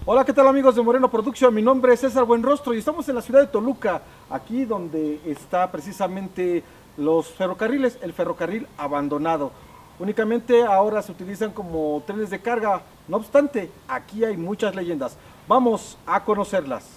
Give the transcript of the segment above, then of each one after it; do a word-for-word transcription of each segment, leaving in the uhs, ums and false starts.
Hola, ¿qué tal amigos de Moreno Production? Mi nombre es César Buenrostro y estamos en la ciudad de Toluca, aquí donde está precisamente los ferrocarriles, el ferrocarril abandonado. Únicamente ahora se utilizan como trenes de carga, no obstante, aquí hay muchas leyendas. Vamos a conocerlas.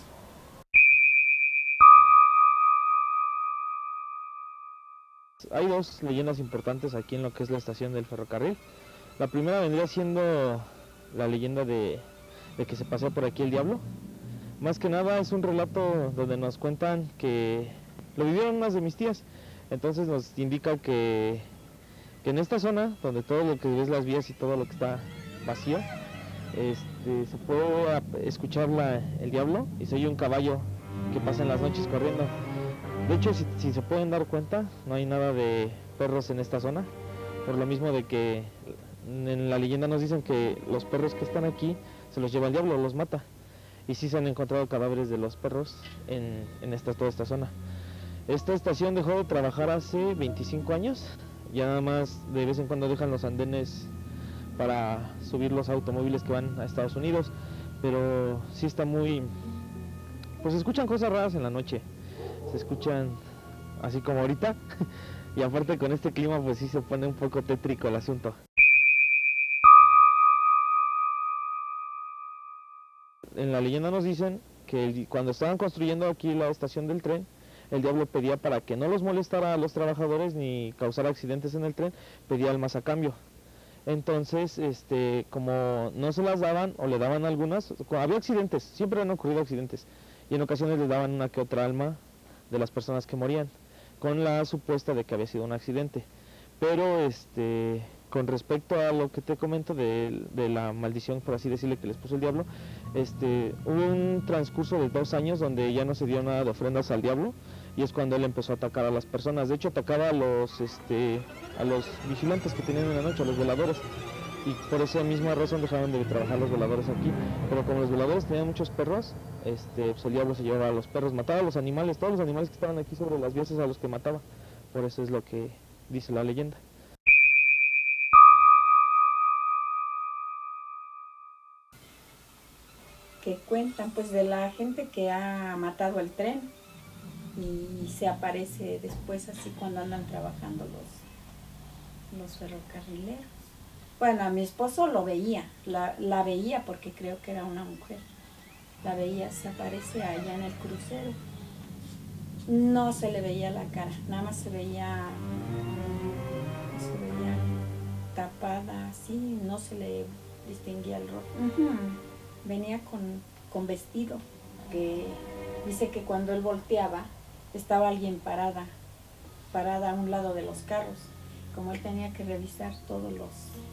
Hay dos leyendas importantes aquí en lo que es la estación del ferrocarril. La primera vendría siendo la leyenda de, de que se pasó por aquí el diablo. Más que nada es un relato donde nos cuentan que lo vivieron unas de mis tías. Entonces nos indica que, que en esta zona, donde todo lo que ves las vías y todo lo que está vacío, este, se puede escuchar la, el diablo y se oye un caballo que pasa en las noches corriendo. De hecho, si, si se pueden dar cuenta, no hay nada de perros en esta zona, por lo mismo de que en la leyenda nos dicen que los perros que están aquí se los lleva el diablo, los mata. Y sí se han encontrado cadáveres de los perros en, en esta, toda esta zona. Esta estación dejó de trabajar hace veinticinco años, ya nada más de vez en cuando dejan los andenes para subir los automóviles que van a Estados Unidos, pero sí está muy... pues se escuchan cosas raras en la noche. Se escuchan así como ahorita y aparte con este clima pues sí se pone un poco tétrico el asunto. En la leyenda nos dicen que el, cuando estaban construyendo aquí la estación del tren, el diablo pedía para que no los molestara a los trabajadores ni causara accidentes en el tren, pedía almas a cambio. Entonces, este, como no se las daban o le daban algunas, había accidentes, siempre han ocurrido accidentes y en ocasiones les daban una que otra alma de las personas que morían, con la supuesta de que había sido un accidente. Pero este, con respecto a lo que te comento de, de la maldición, por así decirle, que les puso el diablo, este, hubo un transcurso de dos años donde ya no se dio nada de ofrendas al diablo, y es cuando él empezó a atacar a las personas. De hecho, atacaba a los, este, a los vigilantes que tenían en la noche, a los veladores. Y por esa misma razón dejaron de trabajar los veladores aquí, pero como los veladores tenían muchos perros, este, pues el diablo se llevaba a los perros, mataba a los animales, todos los animales que estaban aquí sobre las vías a los que mataba, por eso es lo que dice la leyenda. Que cuentan pues de la gente que ha matado el tren y se aparece después así cuando andan trabajando los, los ferrocarrileros. Bueno, a mi esposo lo veía, la, la veía porque creo que era una mujer. La veía, se aparece allá en el crucero. No se le veía la cara, nada más se veía, se veía tapada así, no se le distinguía el rostro. Uh-huh. Venía con, con vestido, que dice que cuando él volteaba estaba alguien parada, parada a un lado de los carros. Como él tenía que revisar todos los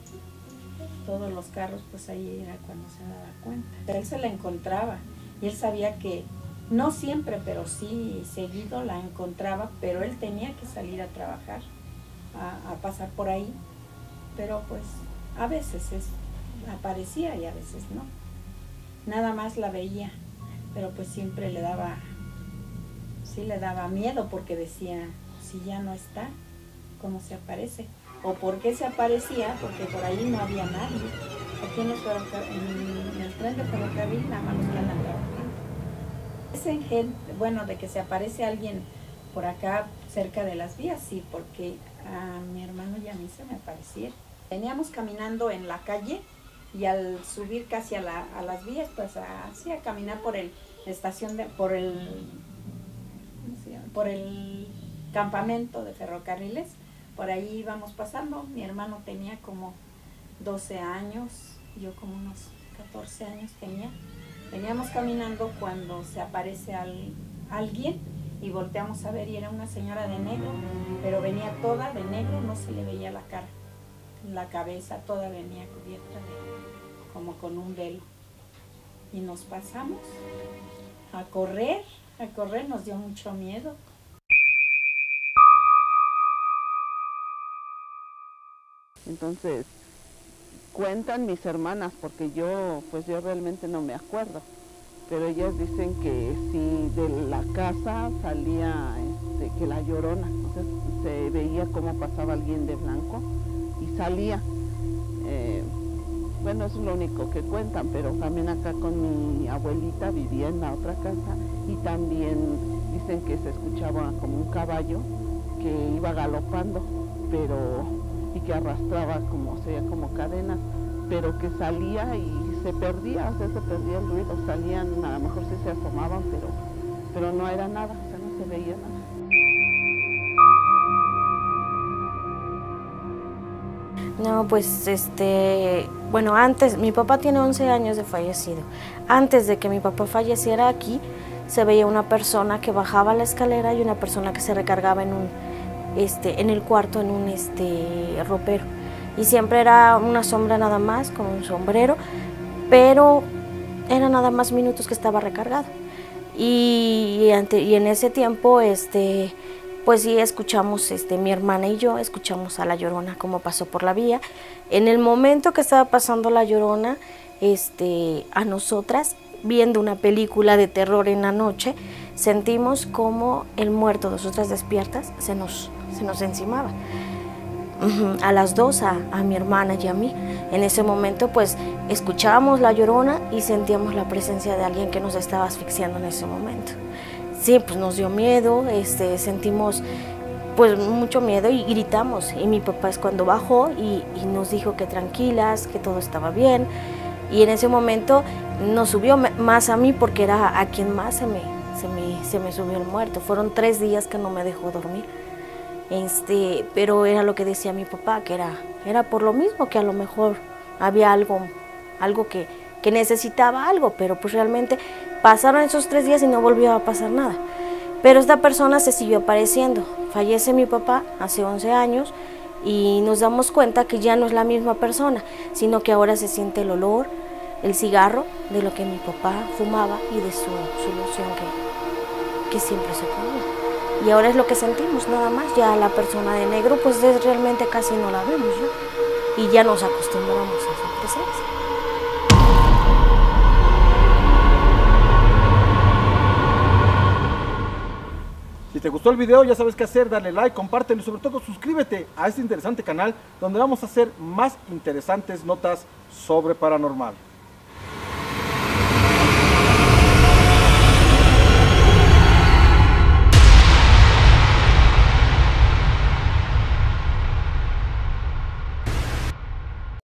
todos los carros, pues ahí era cuando se daba cuenta. Él se la encontraba y él sabía que, no siempre, pero sí seguido la encontraba, pero él tenía que salir a trabajar, a, a pasar por ahí, pero pues a veces es, aparecía y a veces no. Nada más la veía, pero pues siempre le daba, sí le daba miedo porque decía, si ya no está, ¿cómo se aparece? ¿O por qué se aparecía? Porque por ahí no había nadie. Aquí en, los en el tren de ferrocarril nada más los que andan trabajando. Es en gente, bueno, de que se aparece alguien por acá cerca de las vías, sí, porque a mi hermano y a mí se me aparecieron. Veníamos caminando en la calle y al subir casi a, la, a las vías, pues así a caminar por el estación de, por el, ¿cómo se llama? Por el campamento de ferrocarriles. Por ahí íbamos pasando, mi hermano tenía como doce años, yo como unos catorce años tenía. Veníamos caminando cuando se aparece al, alguien y volteamos a ver y era una señora de negro, pero venía toda de negro, no se le veía la cara, la cabeza toda venía cubierta de, como con un velo. Y nos pasamos a correr, a correr, nos dio mucho miedo. Entonces, cuentan mis hermanas, porque yo, pues yo realmente no me acuerdo, pero ellas dicen que sí, de la casa salía, este, que la Llorona, entonces se veía cómo pasaba alguien de blanco y salía. Eh, Bueno, eso es lo único que cuentan, pero también acá con mi abuelita vivía en la otra casa y también dicen que se escuchaba como un caballo que iba galopando, pero y que arrastraba como, sería como cadenas, pero que salía y se perdía, o sea, se perdía el ruido, salían, a lo mejor sí se asomaban, pero, pero no era nada, o sea, no se veía nada. No, pues este, bueno, antes, mi papá tiene once años de fallecido. Antes de que mi papá falleciera aquí, se veía una persona que bajaba la escalera y una persona que se recargaba en un, este, en el cuarto, en un este, ropero. Y siempre era una sombra nada más, con un sombrero, pero eran nada más minutos que estaba recargado. Y, y, ante, y en ese tiempo, este... pues sí, escuchamos, este, mi hermana y yo, escuchamos a La Llorona como pasó por la vía. En el momento que estaba pasando La Llorona, este, a nosotras, viendo una película de terror en la noche, sentimos como el muerto, nosotras despiertas, se nos, se nos encimaba. Uh-huh. A las dos, a, a mi hermana y a mí. En ese momento, pues, escuchábamos La Llorona y sentíamos la presencia de alguien que nos estaba asfixiando en ese momento. Sí, pues nos dio miedo, este, sentimos pues mucho miedo y gritamos. Y mi papá es cuando bajó y, y nos dijo que tranquilas, que todo estaba bien. Y en ese momento nos subió más a mí porque era a quien más se me, se me, se me subió el muerto. Fueron tres días que no me dejó dormir. Este, pero era lo que decía mi papá, que era, era por lo mismo, que a lo mejor había algo, algo que, que necesitaba algo, pero pues realmente pasaron esos tres días y no volvió a pasar nada. Pero esta persona se siguió apareciendo. Fallece mi papá hace once años y nos damos cuenta que ya no es la misma persona, sino que ahora se siente el olor, el cigarro de lo que mi papá fumaba y de su, su loción que, que siempre se ponía. Y ahora es lo que sentimos, nada más. Ya la persona de negro pues es, realmente casi no la vemos, ¿no? Y ya nos acostumbramos a su presencia. Si te gustó el video, ya sabes qué hacer, dale like, compártelo y sobre todo suscríbete a este interesante canal donde vamos a hacer más interesantes notas sobre paranormal.